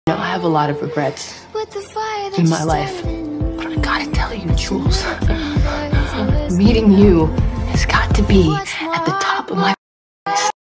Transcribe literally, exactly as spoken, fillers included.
know, I have a lot of regrets in my life, but I gotta tell you, Jules, meeting you has got to be at the top of my